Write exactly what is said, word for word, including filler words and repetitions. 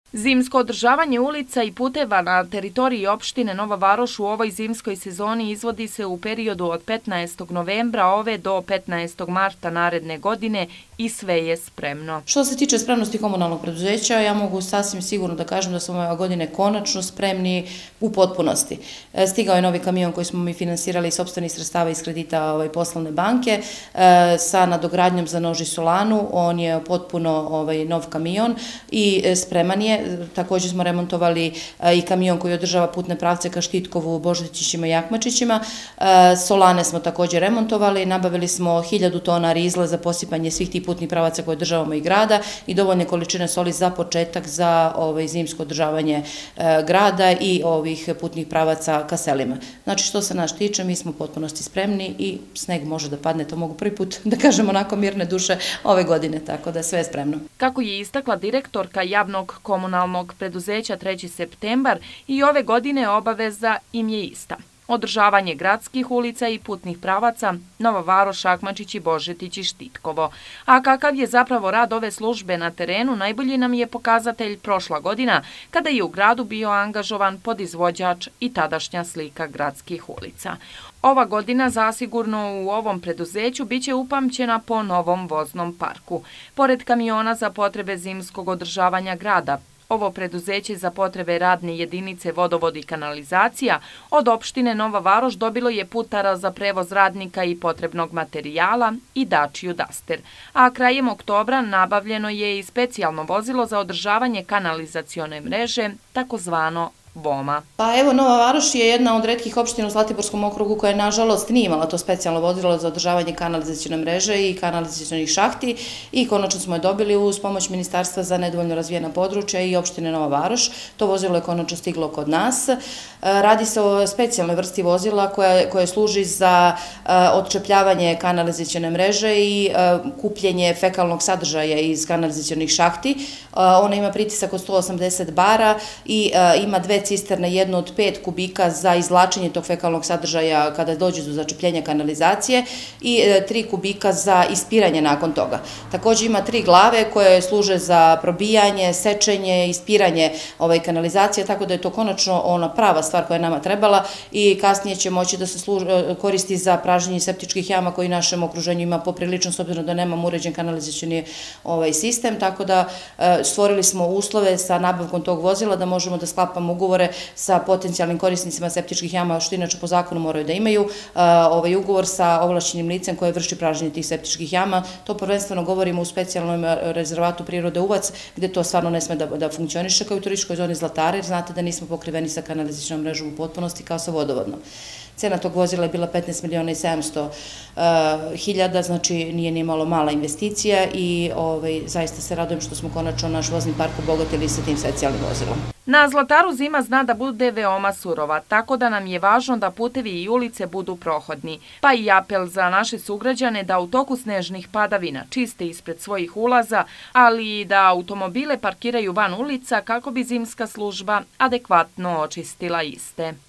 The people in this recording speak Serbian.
Zimsko održavanje ulica i puteva na teritoriji opštine Nova Varoš u ovoj zimskoj sezoni izvodi se u periodu od petnaestog novembra ove do petnaestog marta naredne godine i sve je spremno. Što se tiče spremnosti komunalnog preduzeća, ja mogu sasvim sigurno da kažem da smo ove godine konačno spremni u potpunosti. Stigao je novi kamion koji smo mi finansirali iz sopstvenih sredstava iz kredita poslovne banke sa nadogradnjom za Nož i Solanu. On je potpuno nov kamion i spreman je. Također smo remontovali i kamion koji održava putne pravce ka Štitkovu, Božetićima i Jakmačićima. Solane smo također remontovali, nabavili smo hiljadu tona rizla za posipanje svih tih putnih pravaca koje održavamo i grada i dovoljne količine soli za početak za zimsko održavanje grada i ovih putnih pravaca ka selima. Znači što se nas tiče, mi smo u potpunosti spremni i sneg može da padne, to mogu prvi put da kažem onako mirne duše ove godine, tako da sve je spremno. Kako je istakla direktorka javnog komunalnog preduzeća treći septembar, i ove godine obaveza im je ista. Održavanje gradskih ulica i putnih pravaca Nova Varoš, Akmačić i Božetić i Štitkovo. A kakav je zapravo rad ove službe na terenu, najbolji nam je pokazatelj prošla godina, kada je u gradu bio angažovan podizvođač i tadašnja slika gradskih ulica. Ova godina zasigurno u ovom preduzeću biće upamćena po novom voznom parku. Pored kamiona za potrebe zimskog održavanja grada, ovo preduzeće za potrebe radne jedinice vodovod i kanalizacija od opštine Nova Varoš dobilo je putara za prevoz radnika i potrebnog materijala i Dačiju Duster. A krajem oktobra nabavljeno je i specijalno vozilo za održavanje kanalizacione mreže, takozvano Voma. Pa evo, Nova Varoš je jedna od retkih opština u Zlatiborskom okrugu koja je nažalost nije imala to specijalno vozilo za održavanje kanalizacione mreže i kanalizacionih šahti i konačno smo je dobili uz pomoć Ministarstva za nedovoljno razvijena područja i opštine Nova Varoš. To vozilo je konačno stiglo kod nas. Radi se o specijalnoj vrsti vozila koje služi za odčepljavanje kanalizacione mreže i kupljenje fekalnog sadržaja iz kanalizacionih šahti. Ona ima pritisak od sto osamdeset bara i ima dve cisterne, jednu od pet kubika za izvlačenje tog fekalnog sadržaja kada dođe do začepljenja kanalizacije i tri kubika za ispiranje nakon toga. Također ima tri glave koje služe za probijanje, sečenje, ispiranje kanalizacije, tako da je to konačno ona prava stvar koja je nama trebala i kasnije će moći da se koristi za pražnjenje septičkih jama koji našem okruženju ima poprilično, s obzirom da nemamo uređen kanalizacioni sistem, tako da stvorili smo uslove sa nabavkom tog vozila da možemo da sklapamo ugovore sa potencijalnim korisnicima septičkih jama, što inače po zakonu moraju da imaju, ovaj ugovor sa ovlašćenim licem koje vrši pražnjenje tih septičkih jama. To prvenstveno govorimo u specijalnom rezervatu prirode Uvac, gde to stvarno ne sme da funkcioniše kao u turističkoj zoni Zlatare, jer znate da nismo pokriveni sa kanalizacionom mrežom u potpunosti kao sa vodovodnom. Cena tog vozila je bila petnaest miliona i sedamsto hiljada, znači nije ni malo mala investicija i zaista se radujem što smo konačno naš vozni park obogatili sa tim specijalnim vozilom. Na Zlataru zima zna da bude veoma surova, tako da nam je važno da putevi i ulice budu prohodni. Pa i apel za naše sugrađane da u toku snežnih padavina čiste ispred svojih ulaza, ali i da automobile parkiraju van ulica kako bi zimska služba adekvatno očistila iste.